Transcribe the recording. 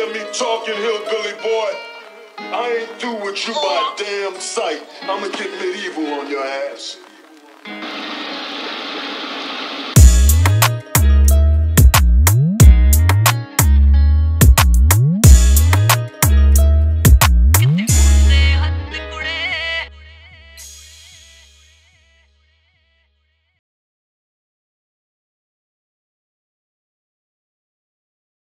hear me talking, hillbilly boy. I ain't through with you by a damn sight. I'ma get medieval on your ass.